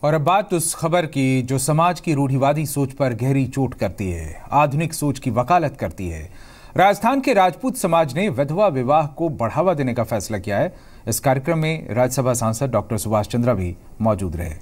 और अब बात उस खबर की जो समाज की रूढ़िवादी सोच पर गहरी चोट करती है, आधुनिक सोच की वकालत करती है। राजस्थान के राजपूत समाज ने विधवा विवाह को बढ़ावा देने का फैसला किया है। इस कार्यक्रम में राज्यसभा सांसद डॉक्टर सुभाष चंद्रा भी मौजूद रहे।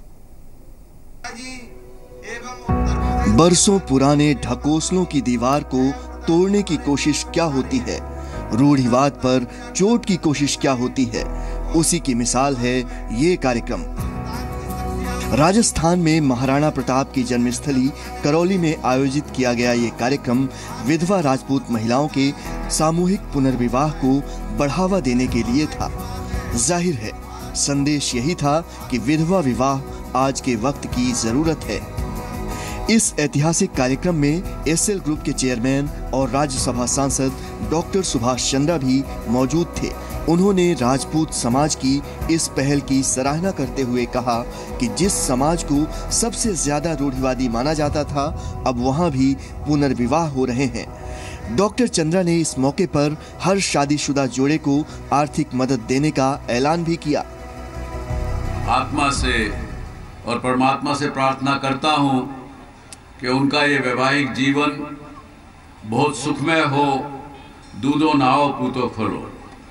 बरसों पुराने ढकोसलों की दीवार को तोड़ने की कोशिश क्या होती है, रूढ़िवाद पर चोट की कोशिश क्या होती है, उसी की मिसाल है ये कार्यक्रम। राजस्थान में महाराणा प्रताप की जन्मस्थली करौली में आयोजित किया गया ये कार्यक्रम विधवा राजपूत महिलाओं के सामूहिक पुनर्विवाह को बढ़ावा देने के लिए था। जाहिर है संदेश यही था कि विधवा विवाह आज के वक्त की जरूरत है। इस ऐतिहासिक कार्यक्रम में एसएल ग्रुप के चेयरमैन और राज्यसभा सांसद डॉक्टर सुभाष चंद्रा भी मौजूद थे। उन्होंने राजपूत समाज की इस पहल की सराहना करते हुए कहा कि जिस समाज को सबसे ज्यादा रूढ़िवादी माना जाता था, अब वहां भी पुनर्विवाह हो रहे हैं। डॉक्टर चंद्रा ने इस मौके पर हर शादीशुदा जोड़े को आर्थिक मदद देने का ऐलान भी किया। आत्मा से और परमात्मा से प्रार्थना करता हूं कि उनका ये वैवाहिक जीवन बहुत सुखमय हो। दूधो नाओ पूतो फलो।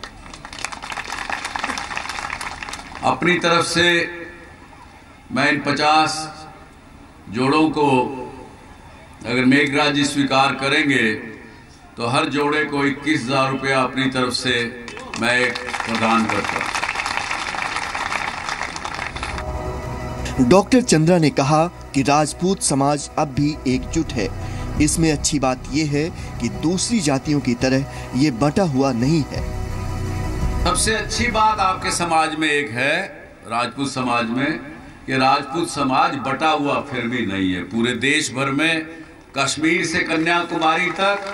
अपनी तरफ से मैं इन 50 जोड़ों को अगर मेघराज जी स्वीकार करेंगे तो हर जोड़े को 21,000 रुपया अपनी तरफ से मैं प्रदान करता हूं। डॉक्टर चंद्रा ने कहा कि राजपूत समाज अब भी एकजुट है। इसमें अच्छी बात यह है कि दूसरी जातियों की तरह ये बटा हुआ नहीं है। सबसे अच्छी बात आपके समाज में एक है, राजपूत समाज में, कि राजपूत समाज बटा हुआ फिर भी नहीं है। पूरे देश भर में कश्मीर से कन्याकुमारी तक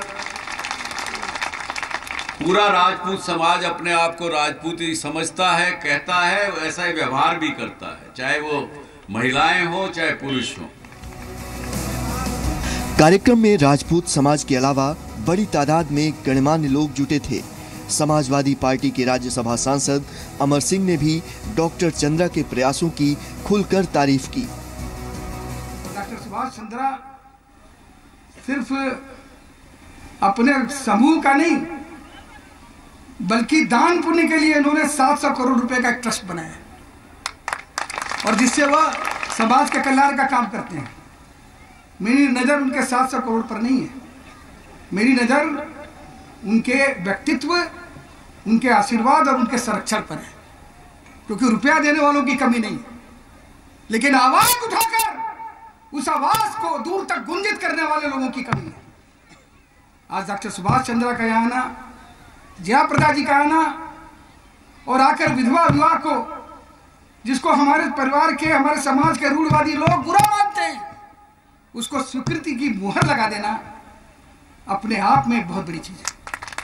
पूरा राजपूत समाज अपने आप को राजपूती समझता है, कहता है, ऐसा ही व्यवहार भी करता है, चाहे वो महिलाएं हो चाहे पुरुष हो। कार्यक्रम में राजपूत समाज के अलावा बड़ी तादाद में गणमान्य लोग जुटे थे। समाजवादी पार्टी के राज्यसभा सांसद अमर सिंह ने भी डॉक्टर चंद्रा के प्रयासों की खुलकर तारीफ की। डॉक्टर सुभाष चंद्रा सिर्फ अपने समूह का नहीं बल्कि दान पुण्य के लिए इन्होंने 700 करोड़ रुपए का एक ट्रस्ट बनाया और जिससे वह समाज के कल्याण का काम करते हैं। मेरी नज़र उनके 700 करोड़ पर नहीं है, मेरी नज़र उनके व्यक्तित्व, उनके आशीर्वाद और उनके संरक्षण पर है, क्योंकि रुपया देने वालों की कमी नहीं है, लेकिन आवाज उठाकर उस आवाज को दूर तक गुंजित करने वाले लोगों की कमी है। आज डॉक्टर सुभाष चंद्रा का यहाँ आना, जयाप्रदा जी का आना और आकर विधवा विवाह को, जिसको हमारे परिवार के, हमारे समाज के रूढ़िवादी लोग बुरा मानते हैं, उसको स्वीकृति की मुहर लगा देना अपने आप में एक बहुत बड़ी चीज है।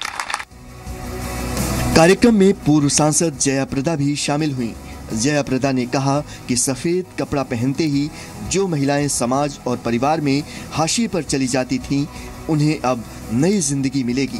कार्यक्रम में पूर्व सांसद जयाप्रदा भी शामिल हुई। जयाप्रदा ने कहा कि सफेद कपड़ा पहनते ही जो महिलाएं समाज और परिवार में हाशिए पर चली जाती थीं, उन्हें अब नई जिंदगी मिलेगी।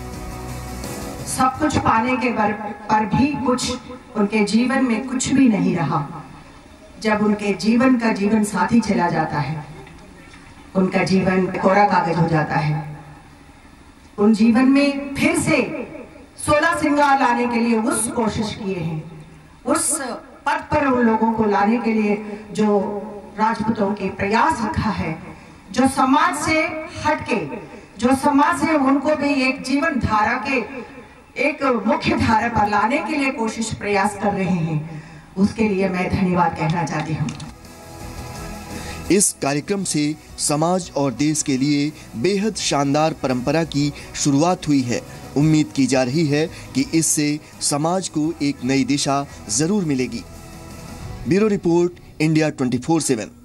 सब कुछ पाने के पर भी कुछ उनके जीवन में कुछ भी नहीं रहा। जब उनके जीवन का जीवन साथी चला जाता है, उनका जीवन कोरा कागज हो जाता है। उन जीवन में फिर से 16 श्रृंगार लाने के लिए उस कोशिश किए हैं, उस पद पर उन लोगों को लाने के लिए जो राजपूतों के प्रयास रखा है, जो समाज से हटके, जो समाज से उनको भी एक जीवन धारा के एक मुख्य धारा पर लाने के लिए कोशिश प्रयास कर रहे हैं, उसके लिए मैं धन्यवाद कहना चाहती हूँ। इस कार्यक्रम से समाज और देश के लिए बेहद शानदार परंपरा की शुरुआत हुई है। उम्मीद की जा रही है कि इससे समाज को एक नई दिशा जरूर मिलेगी। Bureau report, India 24/7।